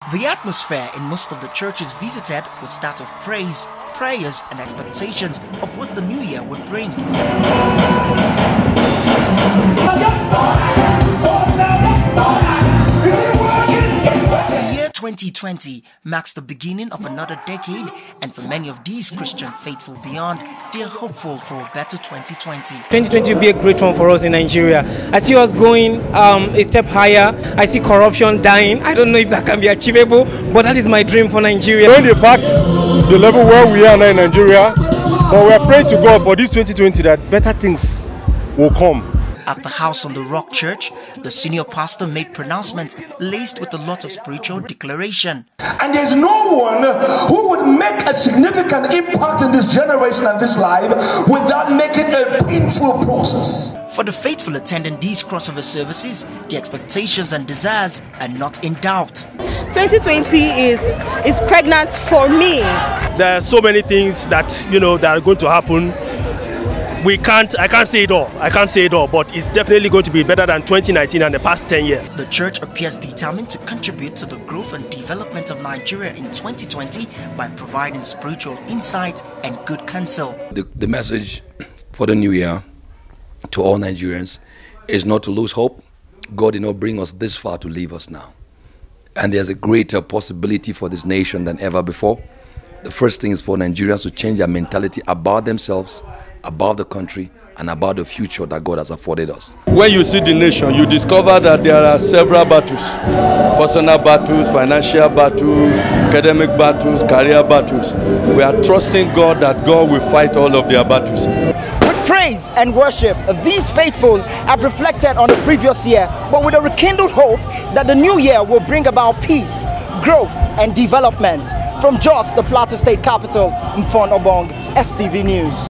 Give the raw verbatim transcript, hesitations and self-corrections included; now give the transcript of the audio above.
The atmosphere in most of the churches visited was that of praise, prayers and expectations of what the new year would bring. The year twenty twenty marks the beginning of another decade, and for many of these Christian faithful beyond, they are hopeful for a better twenty twenty. twenty twenty will be a great one for us in Nigeria. I see us going um, a step higher. I see corruption dying. I don't know if that can be achievable, but that is my dream for Nigeria. Knowing the facts, the level where we are now in Nigeria, but we are praying to God for this twenty twenty that better things will come. At the House on the Rock Church, the senior pastor made pronouncements laced with a lot of spiritual declaration. And there's no one who would make a significant impact in this generation and this life without making a painful process. For the faithful attending these crossover services, the expectations and desires are not in doubt. twenty twenty is is pregnant for me. There are so many things that you know that are going to happen. We can't, I can't say it all, I can't say it all, but it's definitely going to be better than twenty nineteen and the past ten years. The church appears determined to contribute to the growth and development of Nigeria in twenty twenty by providing spiritual insight and good counsel. The, the message for the new year to all Nigerians is not to lose hope. God did not bring us this far to leave us now. And there's a greater possibility for this nation than ever before. The first thing is for Nigerians to change their mentality about themselves, about the country, and about the future that God has afforded us. When you see the nation, you discover that there are several battles. Personal battles, financial battles, academic battles, career battles. We are trusting God that God will fight all of their battles. With praise and worship, these faithful have reflected on the previous year, but with a rekindled hope that the new year will bring about peace, growth and development. From Jos, the Plateau State capital, Mfon Obong, S T V News.